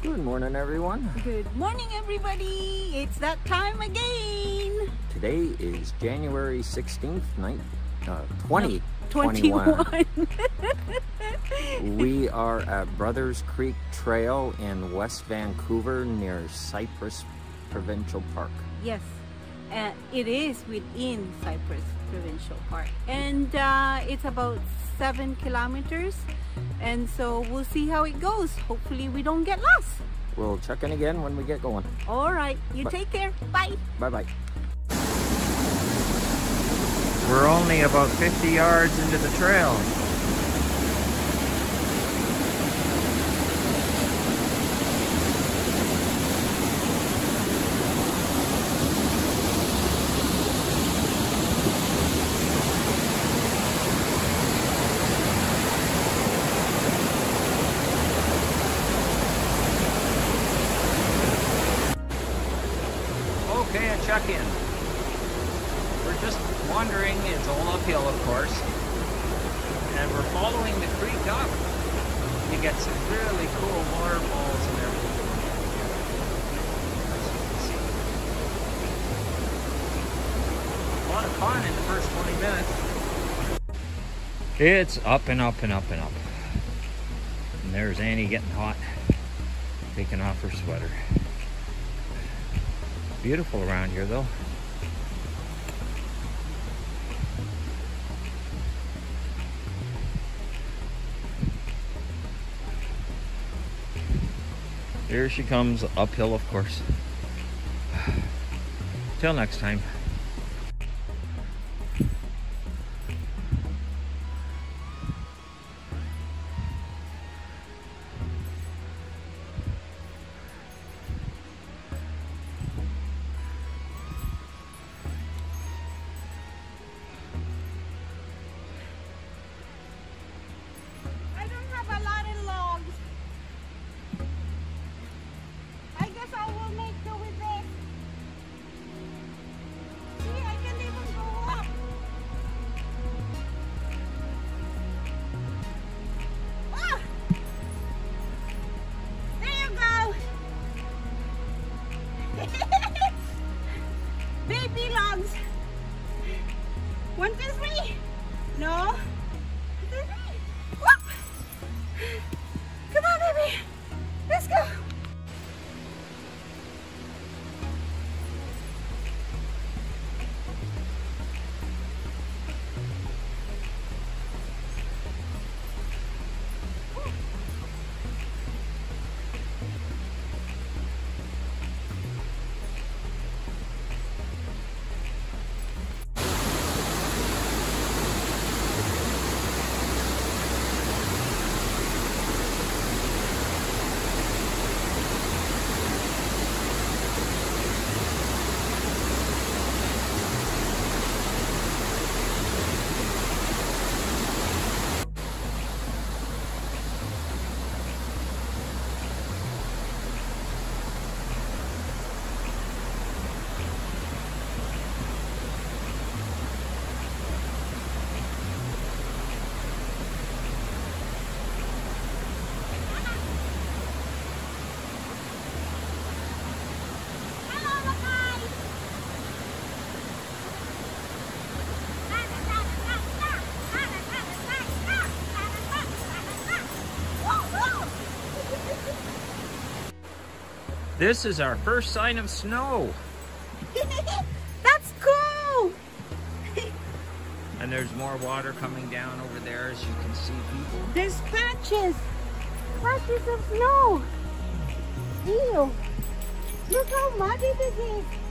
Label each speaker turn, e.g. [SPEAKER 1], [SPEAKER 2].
[SPEAKER 1] Good morning, everyone.
[SPEAKER 2] Good morning, everybody. It's that time again.
[SPEAKER 1] Today is January 16th, 2021. We are at Brothers Creek Trail in West Vancouver near Cypress Provincial Park.
[SPEAKER 2] Yes, it is within Cypress Provincial Park. And it's about 7 kilometers. And so we'll see how it goes. Hopefully we don't get lost.
[SPEAKER 1] We'll check in again when we get going.
[SPEAKER 2] All right, you take care. Bye.
[SPEAKER 1] Bye-bye.
[SPEAKER 3] We're only about 50 yards into the trail. Okay, a check-in. We're just wandering, it's all uphill of course, and we're following the creek up. You get some really cool waterfalls and everything, as you can see. A lot of fun in the first 20 minutes. It's up and up and up and up. And there's Annie getting hot, taking off her sweater. Beautiful around here though. Here she comes, uphill of course. Till next time.
[SPEAKER 2] Baby logs. 1, 2, 3. No. 1, 2, 3. Whoop. Come on, baby. Let's go.
[SPEAKER 3] This is our first sign of snow.
[SPEAKER 2] That's cool.
[SPEAKER 3] And there's more water coming down over there, as you can see, people.
[SPEAKER 2] There's patches of snow. Ew. Look how muddy this is.